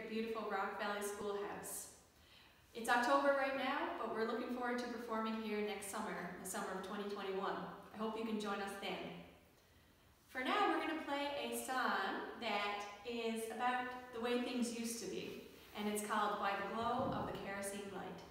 beautiful Rock Valley Schoolhouse. It's October right now, but we're looking forward to performing here next summer, the summer of 2021. I hope you can join us then. For now, we're going to play a song that is about the way things used to be, and it's called By the Glow of the Kerosene Light.